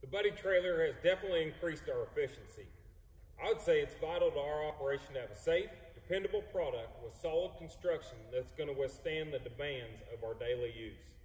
buddy trailer has definitely increased our efficiency. I would say it's vital to our operation to have a safe, dependable product with solid construction that's going to withstand the demands of our daily use.